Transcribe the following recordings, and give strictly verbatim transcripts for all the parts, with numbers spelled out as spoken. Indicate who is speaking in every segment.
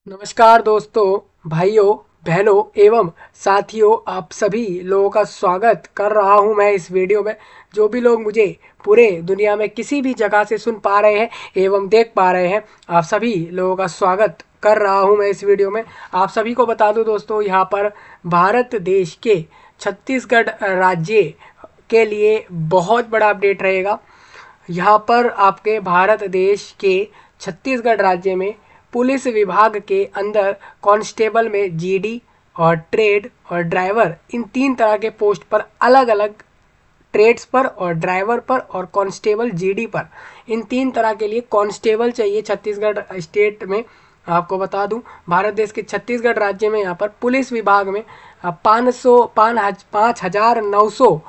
Speaker 1: नमस्कार दोस्तों, भाइयों, बहनों एवं साथियों, आप सभी लोगों का स्वागत कर रहा हूं मैं इस वीडियो में। जो भी लोग मुझे पूरे दुनिया में किसी भी जगह से सुन पा रहे हैं एवं देख पा रहे हैं, आप सभी लोगों का स्वागत कर रहा हूं मैं इस वीडियो में। आप सभी को बता दूं दोस्तों, यहां पर भारत देश के छत्तीसगढ़ राज्य के लिए बहुत बड़ा अपडेट रहेगा। यहाँ पर आपके भारत देश के छत्तीसगढ़ राज्य में पुलिस विभाग के अंदर कांस्टेबल में जीडी और ट्रेड और ड्राइवर, इन तीन तरह के पोस्ट पर, अलग अलग ट्रेड्स पर और ड्राइवर पर और कांस्टेबल जीडी पर, इन तीन तरह के लिए कांस्टेबल चाहिए छत्तीसगढ़ स्टेट में। आपको बता दूं, भारत देश के छत्तीसगढ़ राज्य में यहाँ पर पुलिस विभाग में पाँच सौ पाँच हजार नौ सौ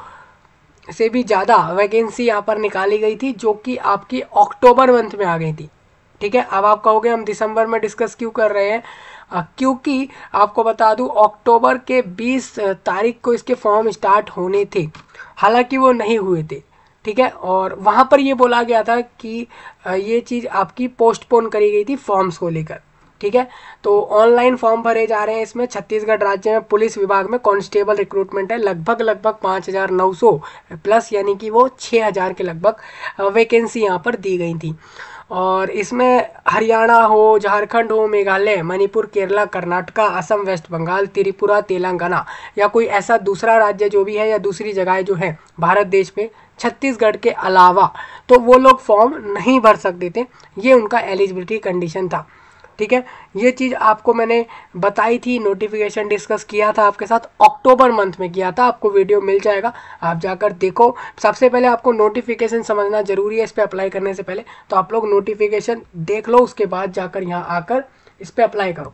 Speaker 1: से भी ज़्यादा वैकेंसी यहाँ पर निकाली गई थी, जो कि आपकी अक्टूबर मंथ में आ गई थी। ठीक है, अब आप कहोगे हम दिसंबर में डिस्कस क्यों कर रहे हैं? आ, क्योंकि आपको बता दूं, अक्टूबर के बीस तारीख को इसके फॉर्म स्टार्ट होने थे, हालांकि वो नहीं हुए थे। ठीक है, और वहाँ पर ये बोला गया था कि ये चीज़ आपकी पोस्टपोन करी गई थी फॉर्म्स को लेकर। ठीक है, तो ऑनलाइन फॉर्म भरे जा रहे हैं इसमें। छत्तीसगढ़ राज्य में पुलिस विभाग में कांस्टेबल रिक्रूटमेंट है, लगभग लगभग पाँच हज़ार नौ सौ प्लस, यानी कि वो छः हज़ार के लगभग वैकेंसी यहाँ पर दी गई थी। और इसमें हरियाणा हो, झारखंड हो, मेघालय, मणिपुर, केरला, कर्नाटका, असम, वेस्ट बंगाल, त्रिपुरा, तेलंगाना या कोई ऐसा दूसरा राज्य जो भी है या दूसरी जगह जो है भारत देश में छत्तीसगढ़ के अलावा, तो वो लोग फॉर्म नहीं भर सकते थे। ये उनका एलिजिबिलिटी कंडीशन था। ठीक है, ये चीज़ आपको मैंने बताई थी, नोटिफिकेशन डिस्कस किया था आपके साथ, अक्टूबर मंथ में किया था। आपको वीडियो मिल जाएगा, आप जाकर देखो। सबसे पहले आपको नोटिफिकेशन समझना जरूरी है इस पर अप्लाई करने से पहले, तो आप लोग नोटिफिकेशन देख लो, उसके बाद जाकर यहाँ आकर इस पर अप्लाई करो।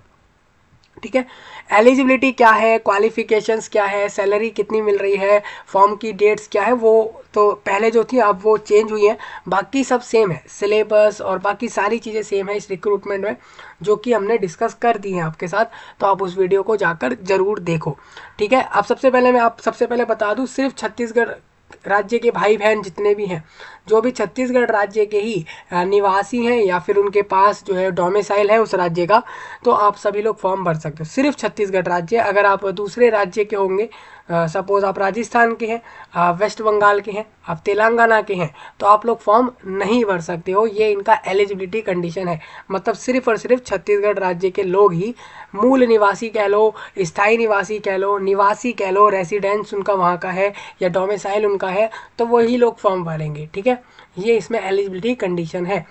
Speaker 1: ठीक है, एलिजिबिलिटी क्या है, क्वालिफिकेशंस क्या है, सैलरी कितनी मिल रही है, फॉर्म की डेट्स क्या है, वो तो पहले जो थी अब वो चेंज हुई है, बाकी सब सेम है। सिलेबस और बाकी सारी चीज़ें सेम है इस रिक्रूटमेंट में, जो कि हमने डिस्कस कर दी हैं आपके साथ। तो आप उस वीडियो को जाकर ज़रूर देखो। ठीक है, अब सबसे पहले मैं आप सबसे पहले बता दूं, सिर्फ छत्तीसगढ़ राज्य के भाई बहन जितने भी हैं, जो भी छत्तीसगढ़ राज्य के ही निवासी हैं या फिर उनके पास जो है डोमिसाइल है उस राज्य का, तो आप सभी लोग फॉर्म भर सकते हो। सिर्फ छत्तीसगढ़ राज्य। अगर आप दूसरे राज्य के होंगे, सपोज आप राजस्थान के हैं, आप वेस्ट बंगाल के हैं, आप तेलंगाना के हैं, तो आप लोग फॉर्म नहीं भर सकते हो। ये इनका एलिजिबिलिटी कंडीशन है। मतलब सिर्फ और सिर्फ छत्तीसगढ़ राज्य के लोग ही, मूल निवासी कह लो, स्थायी निवासी कह लो, निवासी कह लो, रेसिडेंस उनका वहाँ का है या डोमिसाइल उनका है, तो वही लोग फॉर्म भरेंगे। ठीक है, ये इसमें एलिजिबिलिटी कंडीशन है।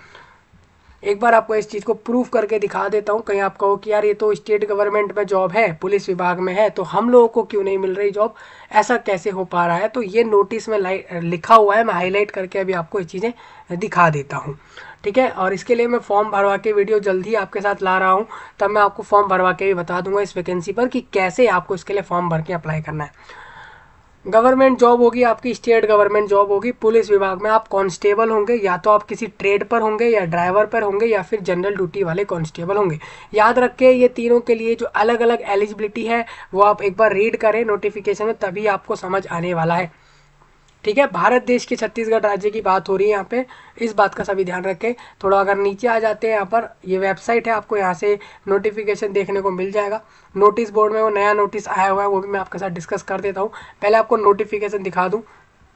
Speaker 1: एक बार आपको इस चीज़ को प्रूफ करके दिखा देता हूँ। कहीं आप कहो कि यार ये तो स्टेट गवर्नमेंट में जॉब है, पुलिस विभाग में है, तो हम लोगों को क्यों नहीं मिल रही जॉब, ऐसा कैसे हो पा रहा है? तो ये नोटिस में लिखा हुआ है, मैं हाईलाइट करके अभी आपको ये चीज़ें दिखा देता हूँ। ठीक है, और इसके लिए मैं फॉर्म भरवा के वीडियो जल्दी आपके साथ ला रहा हूँ, तब मैं आपको फॉर्म भरवा के भी बता दूंगा इस वैकेंसी पर कि कैसे आपको इसके लिए फॉर्म भर के अप्लाई करना है। गवर्नमेंट जॉब होगी आपकी, स्टेट गवर्नमेंट जॉब होगी। पुलिस विभाग में आप कांस्टेबल होंगे, या तो आप किसी ट्रेड पर होंगे या ड्राइवर पर होंगे या फिर जनरल ड्यूटी वाले कांस्टेबल होंगे। याद रखें, ये तीनों के लिए जो अलग अलग एलिजिबिलिटी है वो आप एक बार रीड करें नोटिफिकेशन में, तभी आपको समझ आने वाला है। ठीक है, भारत देश के छत्तीसगढ़ राज्य की बात हो रही है यहाँ पे, इस बात का सभी ध्यान रखें। थोड़ा अगर नीचे आ जाते हैं, यहाँ पर ये वेबसाइट है, आपको यहाँ से नोटिफिकेशन देखने को मिल जाएगा। नोटिस बोर्ड में वो नया नोटिस आया हुआ है, वो भी मैं आपके साथ डिस्कस कर देता हूँ। पहले आपको नोटिफिकेशन दिखा दूँ।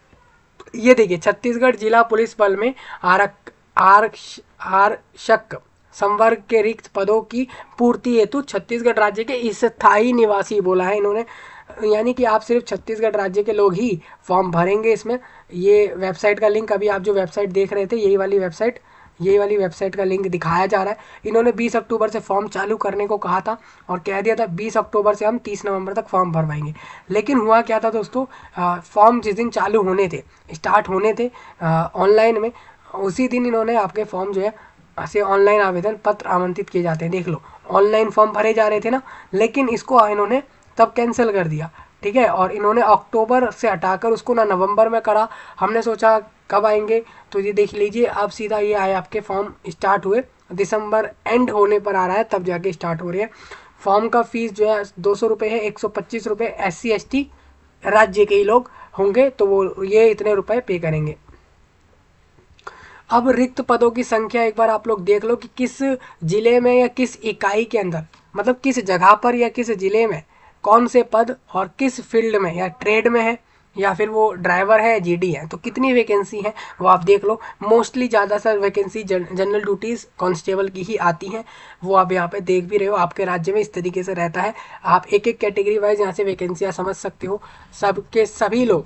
Speaker 1: ये देखिए, छत्तीसगढ़ जिला पुलिस बल में आरक आरक्ष आरक्षक संवर्ग के रिक्त पदों की पूर्ति हेतु छत्तीसगढ़ राज्य के स्थायी निवासी बोला है इन्होंने, यानी कि आप सिर्फ छत्तीसगढ़ राज्य के लोग ही फॉर्म भरेंगे इसमें। ये वेबसाइट का लिंक, अभी आप जो वेबसाइट देख रहे थे, यही वाली वेबसाइट यही वाली वेबसाइट का लिंक दिखाया जा रहा है। इन्होंने बीस अक्टूबर से फॉर्म चालू करने को कहा था और कह दिया था बीस अक्टूबर से हम तीस नवंबर तक फॉर्म भरवाएंगे। लेकिन हुआ क्या था दोस्तों, फॉर्म जिस दिन चालू होने थे, स्टार्ट होने थे ऑनलाइन में, उसी दिन इन्होंने आपके फॉर्म जो है ऐसे ऑनलाइन आवेदन पत्र आमंत्रित किए जाते हैं। देख लो, ऑनलाइन फॉर्म भरे जा रहे थे ना, लेकिन इसको इन्होंने तब कैंसिल कर दिया। ठीक है, और इन्होंने अक्टूबर से हटाकर उसको ना नवंबर में करा। हमने सोचा कब आएंगे, तो ये देख लीजिए, अब सीधा ये आए आपके फॉर्म स्टार्ट हुए, दिसंबर एंड होने पर आ रहा है, तब जाके स्टार्ट हो रहे हैं। फॉर्म का फीस जो है दो सौ रुपये है, एक सौ पच्चीस रुपये एस सी एस टी राज्य के ही लोग होंगे तो वो ये इतने रुपए पे करेंगे। अब रिक्त पदों की संख्या एक बार आप लोग देख लो कि किस जिले में या किस इकाई के अंदर, मतलब किस जगह पर या किस जिले में कौन से पद और किस फील्ड में, या ट्रेड में है या फिर वो ड्राइवर है, जीडी है, तो कितनी वैकेंसी है वो आप देख लो। मोस्टली ज़्यादातर वैकेंसी जनरल ड्यूटीज़ कांस्टेबल की ही आती हैं, वो आप यहाँ पे देख भी रहे हो। आपके राज्य में इस तरीके से रहता है, आप एक एक कैटेगरी वाइज यहाँ से वैकेंसियाँ समझ सकते हो। सबके सभी लोग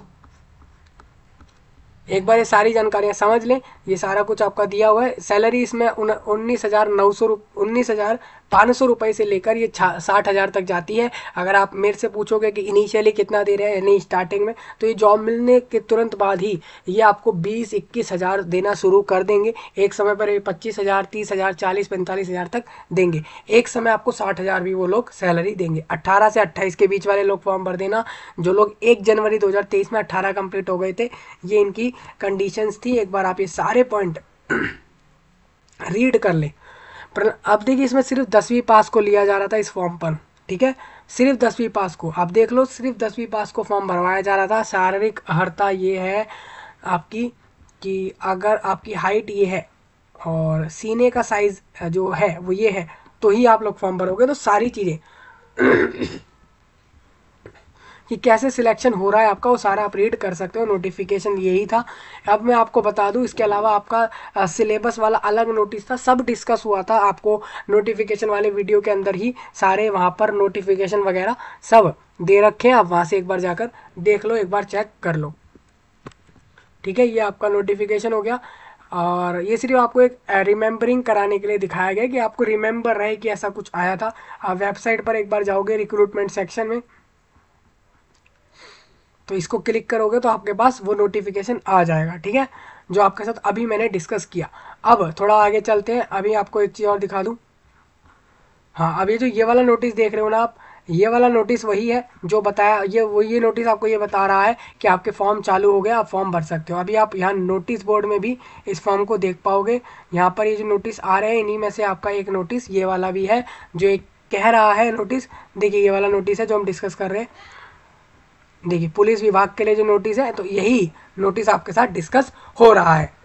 Speaker 1: एक बार ये सारी जानकारियाँ समझ लें, ये सारा कुछ आपका दिया हुआ है। सैलरी इसमें उन्नीस हज़ार नौ सौ उन्नीस हज़ार पाँच सौ रुपये से लेकर ये साठ हज़ार तक जाती है। अगर आप मेरे से पूछोगे कि इनिशियली कितना दे रहे हैं यानी स्टार्टिंग में, तो ये जॉब मिलने के तुरंत बाद ही ये आपको बीस इक्कीस हज़ार देना शुरू कर देंगे। एक समय पर पच्चीस हज़ार तीस हज़ार चालीस पैंतालीस हज़ार तक देंगे। एक समय आपको साठ हज़ार भी वो लोग सैलरी देंगे। अट्ठारह से अट्ठाईस के बीच वाले लोग फॉर्म भर देना। जो लोग एक जनवरी दो हज़ार तेईस में अट्ठारह कंप्लीट हो गए थे, ये इनकी कंडीशंस थी। एक बार आप ये सारे पॉइंट रीड कर ले। पर अब देखिए इसमें सिर्फ दसवीं पास को लिया जा रहा था इस फॉर्म पर, ठीक है, सिर्फ दसवीं पास को। आप देख लो सिर्फ दसवीं पास को फॉर्म भरवाया जा रहा था। शारीरिक अर्हता ये है आपकी कि अगर आपकी हाइट ये है और सीने का साइज जो है वो ये है, तो ही आप लोग फॉर्म भरोगे। तो सारी चीज़ें कि कैसे सिलेक्शन हो रहा है आपका वो सारा आप रीड कर सकते हो। नोटिफिकेशन यही था। अब मैं आपको बता दूं, इसके अलावा आपका सिलेबस वाला अलग नोटिस था, सब डिस्कस हुआ था। आपको नोटिफिकेशन वाले वीडियो के अंदर ही सारे वहाँ पर नोटिफिकेशन वगैरह सब दे रखे हैं। आप वहाँ से एक बार जाकर देख लो, एक बार चेक कर लो, ठीक है। ये आपका नोटिफिकेशन हो गया और ये सिर्फ आपको एक रिमेम्बरिंग कराने के लिए दिखाया गया कि आपको रिमेंबर रहे कि ऐसा कुछ आया था। आप वेबसाइट पर एक बार जाओगे रिक्रूटमेंट सेक्शन में, तो इसको क्लिक करोगे तो आपके पास वो नोटिफिकेशन आ जाएगा, ठीक है, जो आपके साथ अभी मैंने डिस्कस किया। अब थोड़ा आगे चलते हैं। अभी आपको एक चीज़ और दिखा दूं। हाँ, अब ये जो ये वाला नोटिस देख रहे हो ना आप, ये वाला नोटिस वही है जो बताया, ये वो ये नोटिस आपको ये बता रहा है कि आपके फॉर्म चालू हो गया, आप फॉर्म भर सकते हो। अभी आप यहाँ नोटिस बोर्ड में भी इस फॉर्म को देख पाओगे। यहाँ पर ये जो नोटिस आ रहे हैं इन्हीं में से आपका एक नोटिस ये वाला भी है जो एक कह रहा है नोटिस। देखिए ये वाला नोटिस है जो हम डिस्कस कर रहे हैं। देखिए पुलिस विभाग के लिए जो नोटिस है, तो यही नोटिस आपके साथ डिस्कस हो रहा है।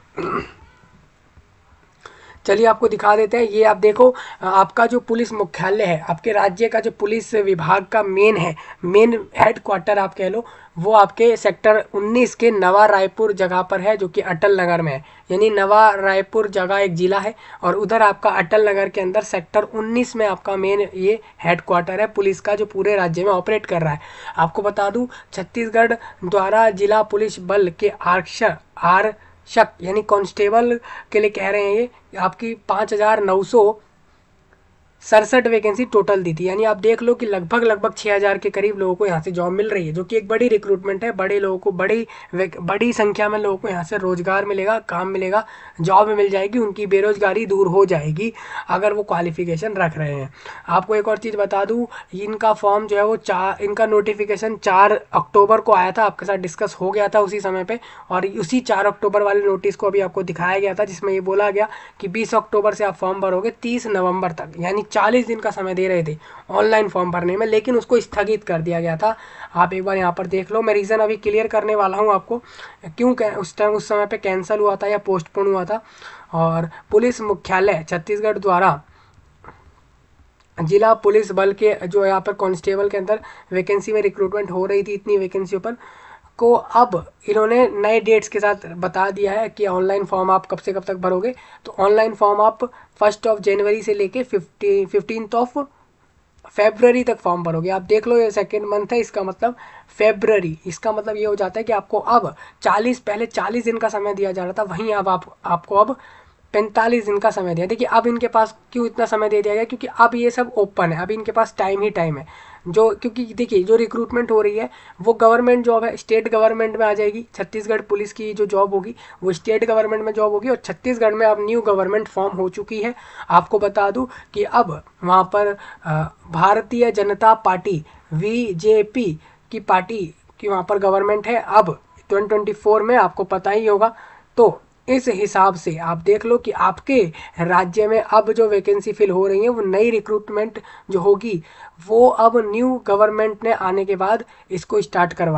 Speaker 1: चलिए आपको दिखा देते हैं। ये आप देखो, आपका जो पुलिस मुख्यालय है, आपके राज्य का जो पुलिस विभाग का मेन है, मेन हेड क्वार्टर आप कह लो, वो आपके सेक्टर उन्नीस के नवा रायपुर जगह पर है, जो कि अटल नगर में है। यानी नवा रायपुर जगह एक जिला है और उधर आपका अटल नगर के अंदर सेक्टर उन्नीस में आपका मेन ये हेड क्वार्टर है पुलिस का, जो पूरे राज्य में ऑपरेट कर रहा है। आपको बता दूं, छत्तीसगढ़ द्वारा जिला पुलिस बल के आरक्षक आर शक यानी कांस्टेबल के लिए कह रहे हैं ये आपकी पाँच हज़ार नौ सौ सड़सठ वैकेंसी टोटल दी थी। यानी आप देख लो कि लगभग लगभग छः हज़ार के करीब लोगों को यहाँ से जॉब मिल रही है, जो कि एक बड़ी रिक्रूटमेंट है। बड़े लोगों को बड़ी बड़ी संख्या में लोगों को यहाँ से रोजगार मिलेगा, काम मिलेगा, जॉब मिल जाएगी, उनकी बेरोजगारी दूर हो जाएगी अगर वो क्वालिफिकेशन रख रहे हैं। आपको एक और चीज़ बता दूँ, इनका फॉर्म जो है वो चार इनका नोटिफिकेशन चार अक्टूबर को आया था, आपके साथ डिस्कस हो गया था उसी समय पर। और उसी चार अक्टूबर वाले नोटिस को अभी आपको दिखाया गया था, जिसमें ये बोला गया कि बीस अक्टूबर से आप फॉर्म भरोगे तीस नवंबर तक, यानी चालीस दिन का समय दे रहे थे ऑनलाइन फॉर्म भरने में, लेकिन उसको स्थगित कर दिया गया था। आप एक बार यहाँ पर देख लो। मैं रीज़न अभी क्लियर करने वाला हूँ आपको, क्यों उस टाइम उस समय पे कैंसिल हुआ था या पोस्टपोन हुआ था। और पुलिस मुख्यालय छत्तीसगढ़ द्वारा जिला पुलिस बल के जो यहाँ पर कांस्टेबल के अंदर वैकेंसी में रिक्रूटमेंट हो रही थी, इतनी वैकेंसी पर को अब इन्होंने नए डेट्स के साथ बता दिया है कि ऑनलाइन फॉर्म आप कब से कब तक भरोगे। तो ऑनलाइन फॉर्म आप फर्स्ट ऑफ जनवरी से लेके फिफ्टी फिफ्टीन ऑफ फेब्रवरी तक फॉर्म भरोगे। आप देख लो ये सेकेंड मंथ है, इसका मतलब फेब्रवरी, इसका मतलब ये हो जाता है कि आपको अब चालीस पहले चालीस दिन का समय दिया जा रहा था, वहीं अब आप आपको अब पैंतालीस दिन का समय दिया। देखिए अब इनके पास क्यों इतना समय दे दिया गया, क्योंकि अब ये सब ओपन है, अब इनके पास टाइम ही टाइम है। जो क्योंकि देखिए जो रिक्रूटमेंट हो रही है वो गवर्नमेंट जॉब है, स्टेट गवर्नमेंट में आ जाएगी। छत्तीसगढ़ पुलिस की जो जॉब होगी वो स्टेट गवर्नमेंट में जॉब होगी, और छत्तीसगढ़ में अब न्यू गवर्नमेंट फॉर्म हो चुकी है। आपको बता दूं कि अब वहाँ पर भारतीय जनता पार्टी बीजेपी की पार्टी की वहाँ पर गवर्नमेंट है अब ट्वेंटी ट्वेंटी फोर में, आपको पता ही होगा। तो इस हिसाब से आप देख लो कि आपके राज्य में अब जो वैकेंसी फिल हो रही है वो नई रिक्रूटमेंट जो होगी वो अब न्यू गवर्नमेंट ने आने के बाद इसको स्टार्ट करवाया है।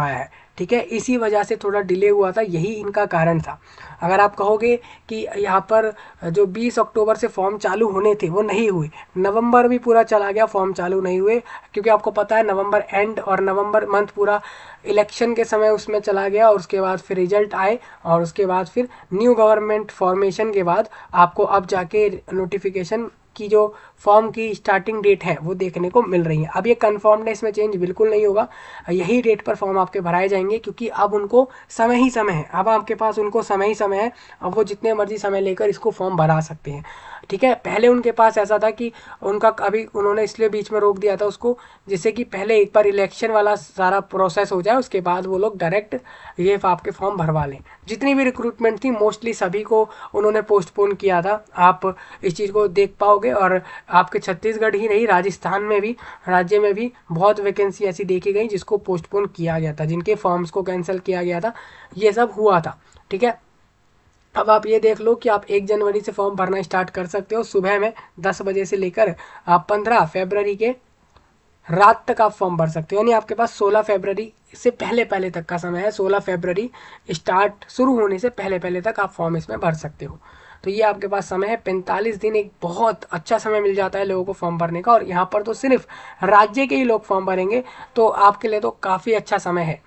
Speaker 1: ठीक है, इसी वजह से थोड़ा डिले हुआ था, यही इनका कारण था। अगर आप कहोगे कि यहाँ पर जो बीस अक्टूबर से फॉर्म चालू होने थे वो नहीं हुए, नवंबर भी पूरा चला गया, फॉर्म चालू नहीं हुए, क्योंकि आपको पता है नवंबर एंड और नवंबर मंथ पूरा इलेक्शन के समय उसमें चला गया, और उसके बाद फिर रिजल्ट आए, और उसके बाद फिर न्यू गवर्नमेंट फॉर्मेशन के बाद आपको अब जाके नोटिफिकेशन की जो फॉर्म की स्टार्टिंग डेट है वो देखने को मिल रही है। अब ये कन्फर्म्ड है, इसमें चेंज बिल्कुल नहीं होगा, यही डेट पर फॉर्म आपके भराए जाएंगे, क्योंकि अब उनको समय ही समय है, अब आपके पास उनको समय ही समय है, अब वो जितने मर्जी समय लेकर इसको फॉर्म भरा सकते हैं। ठीक है, पहले उनके पास ऐसा था कि उनका अभी उन्होंने इसलिए बीच में रोक दिया था उसको, जिससे कि पहले एक बार इलेक्शन वाला सारा प्रोसेस हो जाए, उसके बाद वो लोग डायरेक्ट ये आपके फॉर्म भरवा लें। जितनी भी रिक्रूटमेंट थी मोस्टली सभी को उन्होंने पोस्टपोन किया था, आप इस चीज़ को देख पाओगे। और आपके छत्तीसगढ़ ही नहीं, राजस्थान में भी, राज्य में भी बहुत वैकेंसी ऐसी देखी गई जिसको पोस्टपोन किया गया था, जिनके फॉर्म्स को कैंसिल किया गया था, ये सब हुआ था। ठीक है, अब आप ये देख लो कि आप एक जनवरी से फॉर्म भरना स्टार्ट कर सकते हो, सुबह में दस बजे से लेकर आप पंद्रह फरवरी के रात तक आप फॉर्म भर सकते हो, यानी आपके पास सोलह फरवरी से पहले पहले तक का समय है, सोलह फरवरी स्टार्ट शुरू होने से पहले पहले तक आप फॉर्म इसमें भर सकते हो। तो ये आपके पास समय है पैंतालीस दिन, एक बहुत अच्छा समय मिल जाता है लोगों को फॉर्म भरने का, और यहाँ पर तो सिर्फ राज्य के ही लोग फॉर्म भरेंगे, तो आपके लिए तो काफ़ी अच्छा समय है।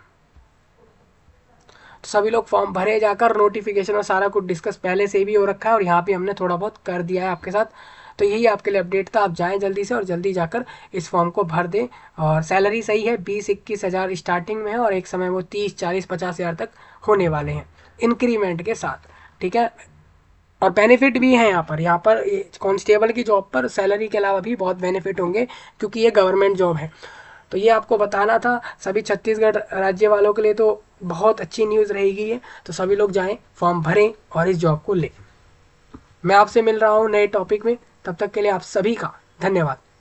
Speaker 1: तो सभी लोग फॉर्म भरे जाकर, नोटिफिकेशन और सारा कुछ डिस्कस पहले से भी हो रखा है, और यहाँ पे हमने थोड़ा बहुत कर दिया है आपके साथ। तो यही आपके लिए अपडेट था, आप जाएं जल्दी से और जल्दी जाकर इस फॉर्म को भर दें। और सैलरी सही है, बीस इक्कीस हज़ार स्टार्टिंग में है, और एक समय वो तीस चालीस पचास हज़ार तक होने वाले हैं इंक्रीमेंट के साथ। ठीक है, और बेनिफिट भी हैं यहाँ पर, यहाँ पर कांस्टेबल की जॉब पर सैलरी के अलावा भी बहुत बेनिफिट होंगे, क्योंकि ये गवर्नमेंट जॉब है। तो ये आपको बताना था सभी छत्तीसगढ़ राज्य वालों के लिए, तो बहुत अच्छी न्यूज़ रहेगी ये। तो सभी लोग जाएं, फॉर्म भरें और इस जॉब को लें। मैं आपसे मिल रहा हूँ नए टॉपिक में, तब तक के लिए आप सभी का धन्यवाद।